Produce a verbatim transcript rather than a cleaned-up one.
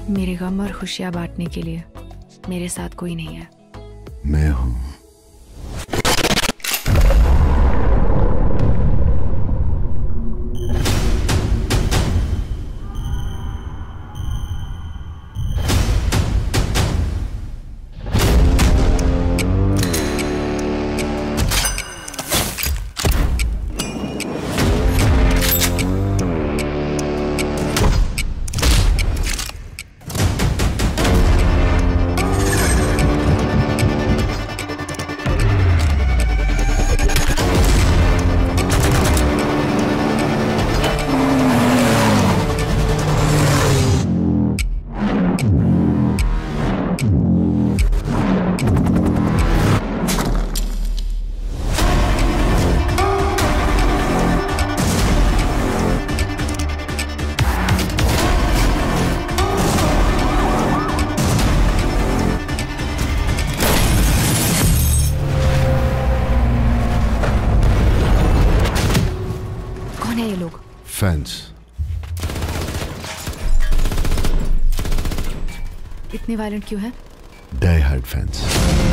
मेरे गम और खुशियाँ बांटने के लिए मेरे साथ कोई नहीं है। मैं हूँ। कौन है ये लोग? फैंस। इतने वायलेंट क्यों है? Die hard fans.